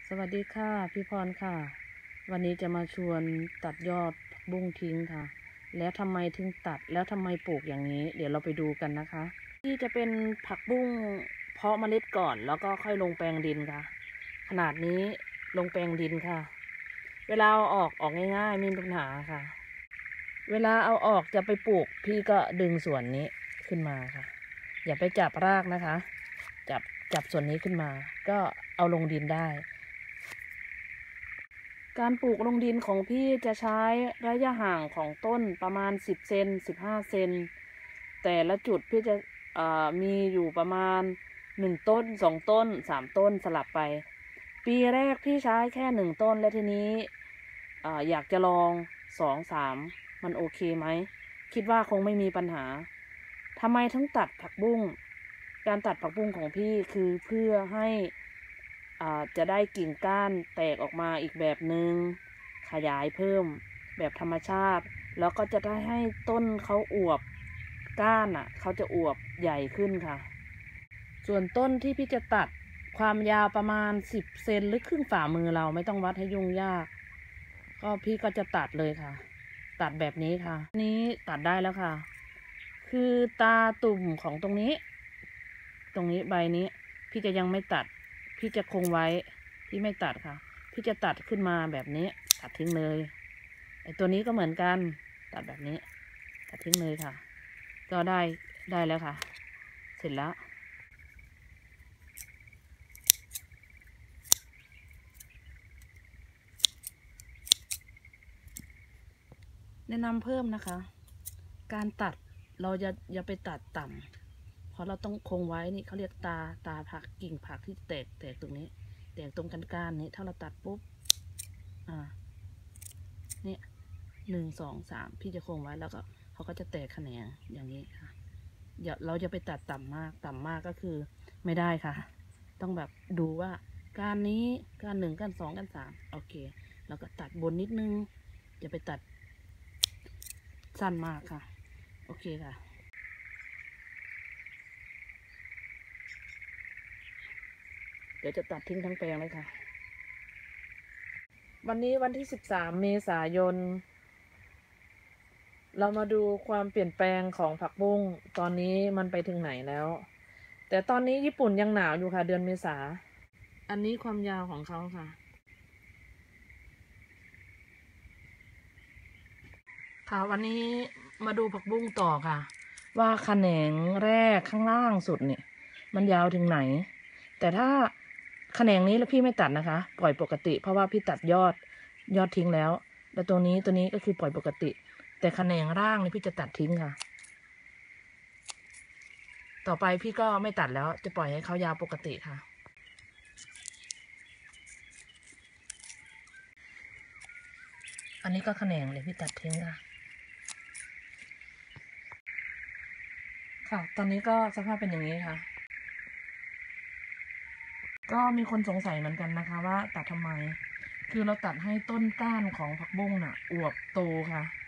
สวัสดีค่ะพี่พรค่ะวันนี้จะมาชวนตัดยอดผักบุ้งทิ้งค่ะแล้วทำไมถึงตัดแล้วทำไมปลูกอย่างนี้เดี๋ยวเราไปดูกันนะคะที่จะเป็นผักบุ้งเพาะเมล็ดก่อนแล้วก็ค่อยลงแปลงดินค่ะขนาดนี้ลงแปลงดินค่ะเวลาเอาออกง่ายๆไม่มีปัญหาค่ะเวลาเอาออกจะไปปลูกพี่ก็ดึงส่วนนี้ขึ้นมาค่ะอย่าไปจับรากนะคะจับส่วนนี้ขึ้นมาก็เอาลงดินได้การปลูกลงดินของพี่จะใช้ระยะห่างของต้นประมาณ10 เซน15 เซนแต่ละจุดพี่จะมีอยู่ประมาณ1 ต้น2 ต้น3 ต้นสลับไปปีแรกพี่ใช้แค่1 ต้นและทีนี้อยากจะลอง2 3มันโอเคไหมคิดว่าคงไม่มีปัญหาทำไมถึงตัดผักบุ้งการตัดผักบุ้งของพี่คือเพื่อให้จะได้กิ่งก้านแตกออกมาอีกแบบหนึ่งขยายเพิ่มแบบธรรมชาติแล้วก็จะได้ให้ต้นเขาอวบก้านเขาจะอวบใหญ่ขึ้นค่ะส่วนต้นที่พี่จะตัดความยาวประมาณ10 เซนหรือครึ่งฝ่ามือเราไม่ต้องวัดให้ยุ่งยากก็พี่ก็จะตัดเลยค่ะตัดแบบนี้ค่ะนี้ตัดได้แล้วค่ะคือตาตุ่มของตรงนี้ใบนี้พี่จะยังไม่ตัดพี่จะคงไว้พี่ไม่ตัดค่ะพี่จะตัดขึ้นมาแบบนี้ตัดทิ้งเลยไอ้ตัวนี้ก็เหมือนกันตัดแบบนี้ตัดทิ้งเลยค่ะก็ได้แล้วค่ะเสร็จแล้วแนะนำเพิ่มนะคะการตัดเราอย่าไปตัดต่ำเพราะเราต้องคงไว้นี่เขาเรียกตาผักกิ่งผักที่แตกตรงนี้แตกตรงก้านนี้ถ้าเราตัดปุ๊บนี่1 2 3พี่จะคงไว้แล้วก็เขาก็จะแตกแขนงอย่างนี้ค่ะเราจะไปตัดต่ำมากก็คือไม่ได้ค่ะต้องแบบดูว่าก้านนี้ก้าน1ก้าน2ก้าน3โอเคแล้วก็ตัดบนนิดนึงอย่าไปตัดสั้นมากค่ะโอเคค่ะเดี๋ยวจะตัดทิ้งทั้งแปลงเลยค่ะวันนี้วันที่13 เมษายนเรามาดูความเปลี่ยนแปลงของผักบุ้งตอนนี้มันไปถึงไหนแล้วแต่ตอนนี้ญี่ปุ่นยังหนาวอยู่ค่ะเดือนเมษาอันนี้ความยาวของเขาค่ะวันนี้มาดูผักบุ้งต่อค่ะว่าแขนงแรกข้างล่างสุดเนี่ยมันยาวถึงไหนแต่ถ้าแขนงนี้แล้วพี่ไม่ตัดนะคะปล่อยปกติเพราะว่าพี่ตัดยอดทิ้งแล้วตัวนี้ก็คือปล่อยปกติแต่แขนงล่างนี่พี่จะตัดทิ้งค่ะต่อไปพี่ก็ไม่ตัดแล้วจะปล่อยให้เขายาวปกติค่ะอันนี้ก็แขนงเลยพี่ตัดทิ้งค่ะตอนนี้ก็สภาพเป็นอย่างนี้ค่ะก็มีคนสงสัยเหมือนกันนะคะว่าตัดทำไมคือเราตัดให้ต้นก้านของผักบุ้งอวบโตค่ะ